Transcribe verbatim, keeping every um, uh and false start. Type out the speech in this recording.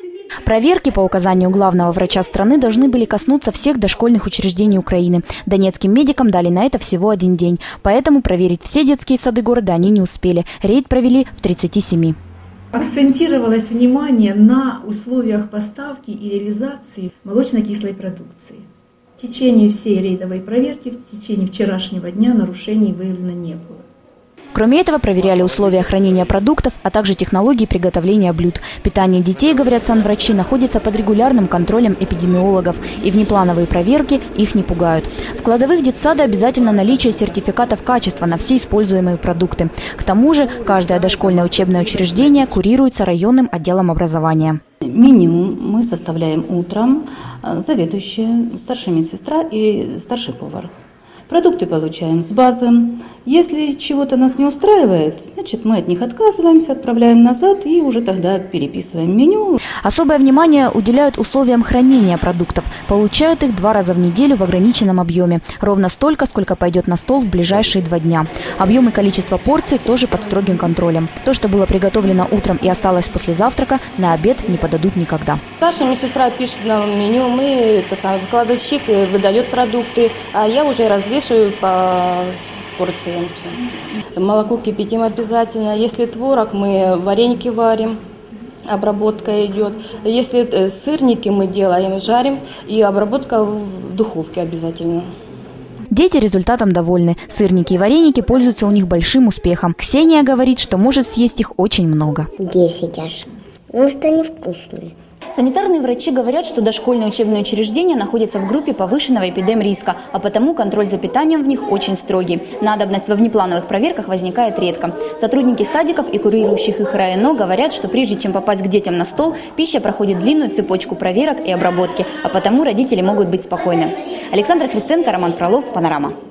Проверки по указанию главного врача страны должны были коснуться всех дошкольных учреждений Украины. Донецким медикам дали на это всего один день. Поэтому проверить все детские сады города они не успели. Рейд провели в тридцати семи. Акцентировалось внимание на условиях поставки и реализации молочно-кислой продукции. В течение всей рейдовой проверки, в течение вчерашнего дня нарушений выявлено не было. Кроме этого, проверяли условия хранения продуктов, а также технологии приготовления блюд. Питание детей, говорят санврачи, находится под регулярным контролем эпидемиологов. И внеплановые проверки их не пугают. В кладовых детсада обязательно наличие сертификатов качества на все используемые продукты. К тому же, каждое дошкольное учебное учреждение курируется районным отделом образования. Меню мы составляем утром, заведующая, старшая медсестра и старший повар. Продукты получаем с базы. Если чего-то нас не устраивает, значит мы от них отказываемся, отправляем назад и уже тогда переписываем меню. Особое внимание уделяют условиям хранения продуктов. Получают их два раза в неделю в ограниченном объеме. Ровно столько, сколько пойдет на стол в ближайшие два дня. Объем и количество порций тоже под строгим контролем. То, что было приготовлено утром и осталось после завтрака, на обед не подадут никогда. Старшая медсестра пишет нам меню, мы, тот самый кладовщик выдает продукты, а я уже развешиваю по порциям. Молоко кипятим обязательно. Если творог, мы вареники варим, обработка идет. Если сырники мы делаем, жарим, и обработка в духовке обязательно. Дети результатом довольны. Сырники и вареники пользуются у них большим успехом. Ксения говорит, что может съесть их очень много. Десять аж. Потому что они вкусные. Санитарные врачи говорят, что дошкольные учебные учреждения находятся в группе повышенного эпидемриска, а потому контроль за питанием в них очень строгий. Надобность во внеплановых проверках возникает редко. Сотрудники садиков и курирующих их РАЭНО говорят, что прежде чем попасть к детям на стол, пища проходит длинную цепочку проверок и обработки, а потому родители могут быть спокойны. Александра Христенко, Роман Фролов, Панорама.